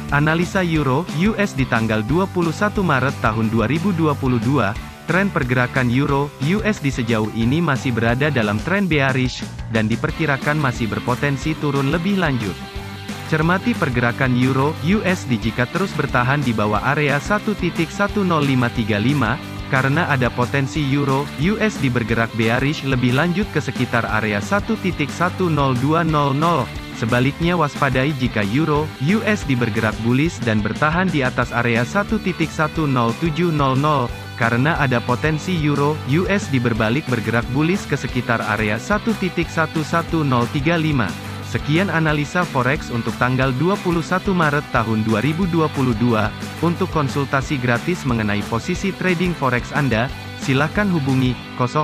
Analisa Euro US di tanggal 21 Maret tahun 2022, tren pergerakan Euro USD sejauh ini masih berada dalam tren bearish, dan diperkirakan masih berpotensi turun lebih lanjut. Cermati pergerakan Euro USD jika terus bertahan di bawah area 1.10535, karena ada potensi Euro USD bergerak bearish lebih lanjut ke sekitar area 1.10200. Sebaliknya waspadai jika Euro USD bergerak bullish dan bertahan di atas area 1.10700, karena ada potensi Euro USD berbalik bergerak bullish ke sekitar area 1.11035. Sekian analisa forex untuk tanggal 21 Maret tahun 2022. Untuk konsultasi gratis mengenai posisi trading forex Anda, silakan hubungi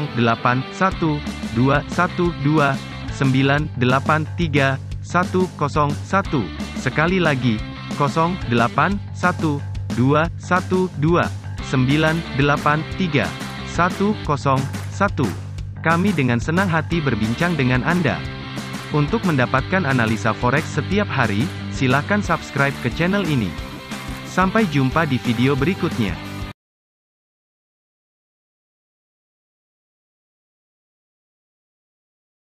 081212983101. Sekali lagi, 081212983101. Kami dengan senang hati berbincang dengan Anda. Untuk mendapatkan analisa forex setiap hari, silakan subscribe ke channel ini. Sampai jumpa di video berikutnya.